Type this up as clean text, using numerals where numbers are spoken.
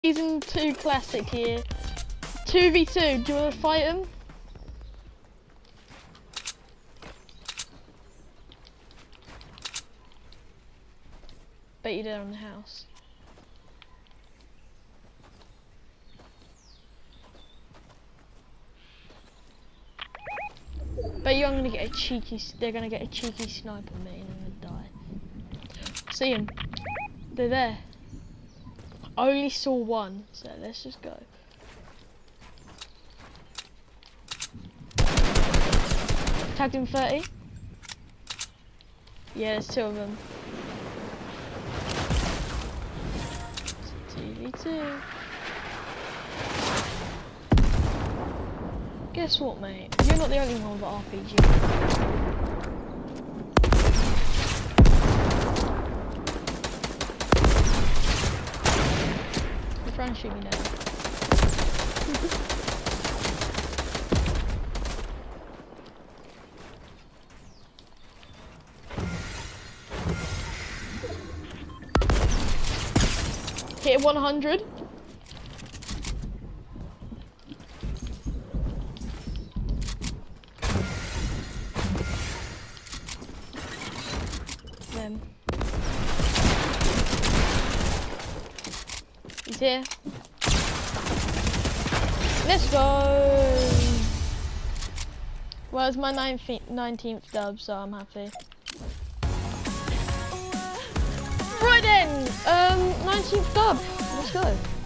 Season 2 classic here. 2v2, do you want to fight him? Bet you're there on the house. Bet you I'm gonna get a cheeky, they're gonna get a cheeky snipe on me and I'm gonna die. See him? They're there. I only saw one, so let's just go. Tagged him 30. Yeah, there's two of them. 2v2. Guess what, mate? You're not the only one with RPG. You're trying to shoot me now. Hit 100. Them. He's here. Let's go. Well, it's my 19th dub, so I'm happy. Right then, 19th dub. Let's go.